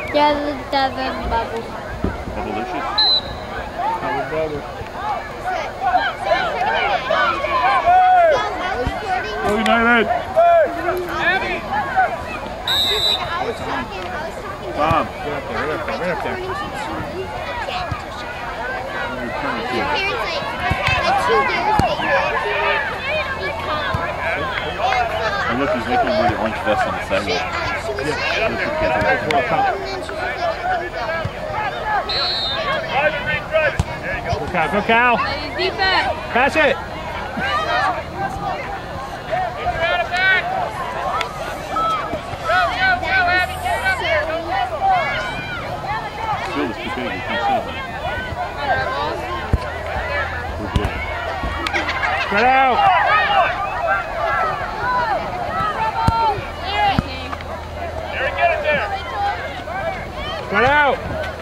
Yeah, the Devon Bubble. Bubblicious. Go United! Bob. Your parents like 2 years And look, he's making wear the orange vest on the sidewalk. Go Cal. Pass it. Field is too big, you can't see it. We're good. Spread out. Spread out.